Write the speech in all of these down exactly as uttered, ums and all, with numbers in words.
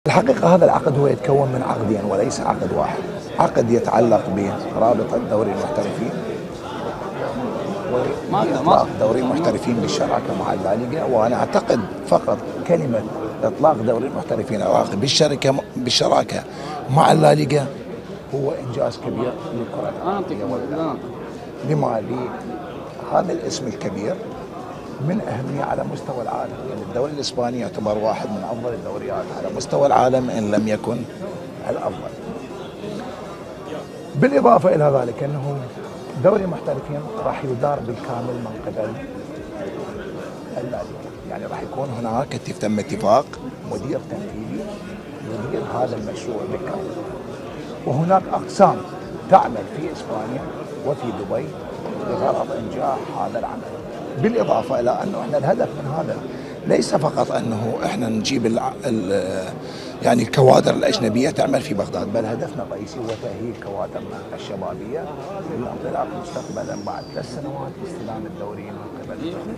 الحقيقة هذا العقد هو يتكون من عقدين وليس عقد واحد. عقد يتعلق برابطة دوري المحترفين وإطلاق دوري المحترفين بالشراكة مع الليغا، وأنا أعتقد فقط كلمة إطلاق دوري المحترفين العراقي بالشركة بالشراكة مع الليغا هو إنجاز كبير للكرة العراقية. لما هذا الاسم الكبير من أهمية على مستوى العالم، يعني الدوري الإسباني يعتبر واحد من أفضل الدوريات على مستوى العالم إن لم يكن الأفضل. بالإضافة إلى ذلك أنه دوري المحترفين راح يدار بالكامل من قبل الليغا، يعني راح يكون هناك تم اتفاق مدير تنفيذي يدير هذا المشروع بالكامل، وهناك أقسام تعمل في إسبانيا وفي دبي لغرض إنجاح هذا العمل. بالإضافة إلى أنه إحنا الهدف من هذا ليس فقط أنه إحنا نجيب ال ال يعني الكوادر الأجنبية تعمل في بغداد، بل هدفنا الرئيسي هو تأهيل كوادرنا الشبابية للانطلاق مستقبلا بعد ثلاث سنوات لاستلام الدوري من قبل الليغا.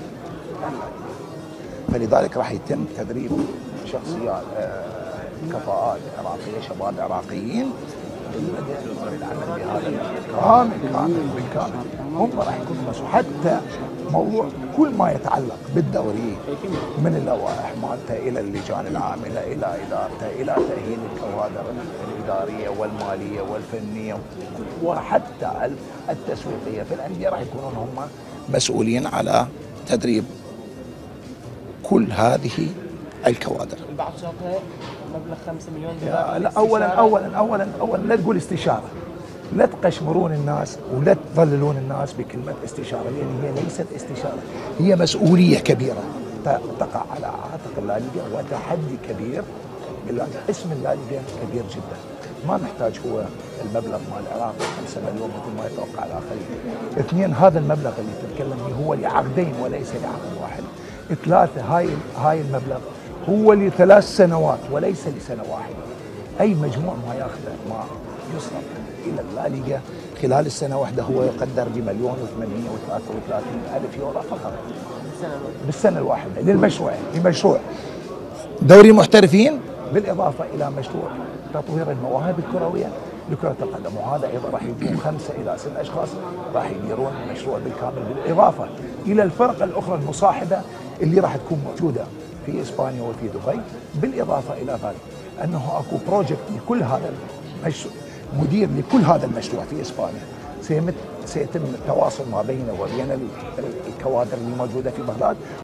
فلذلك راح يتم تدريب شخصيات كفاءات عراقية، شباب عراقيين بالعمل بهذا كامل كامل بالكامل. هم راح يكونوا مسؤول حتى موضوع كل ما يتعلق بالدوري من اللوائح مالته الى اللجان العامله الى ادارته الى تاهيل الكوادر الاداريه والماليه والفنيه وحتى التسويقيه في الانديه، راح يكونون هم مسؤولين على تدريب كل هذه الكوادر. البعض شاطها مبلغ خمسة مليون دولار. لا اولا اولا اولا اولا لا تقول استشاره، لا تقشمرون الناس ولا تضللون الناس بكلمه استشاره، لان هي ليست استشاره، هي مسؤوليه كبيره تقع على عاتق الليغا وتحدي كبير. اسم الليغا كبير جدا، ما محتاج هو المبلغ مال العراق خمسة مليون مثل ما يتوقع الاخرين. اثنين، هذا المبلغ اللي تتكلم فيه هو لعقدين وليس لعقد واحد. ثلاثه، هاي هاي المبلغ هو لثلاث سنوات وليس لسنه واحده. اي مجموع ما ياخذه ما يصرف الى الليغا خلال السنه واحده هو يقدر بمليون وثمانمئة وثلاثة وثلاثين الف يورو فقط بالسنه الواحده للمشروع، لمشروع دوري محترفين بالاضافه الى مشروع تطوير المواهب الكرويه لكره القدم، وهذا ايضا راح يكون خمسه الى ست اشخاص راح يديرون المشروع بالكامل، بالاضافه الى الفرق الاخرى المصاحبه اللي راح تكون موجوده في اسبانيا وفي دبي. بالاضافه الى ذلك انه اكو بروجكت لكل هذا المشروع، مدير لكل هذا المشروع في اسبانيا، سيتم التواصل ما بينه وبين الكوادر اللي موجوده في بغداد.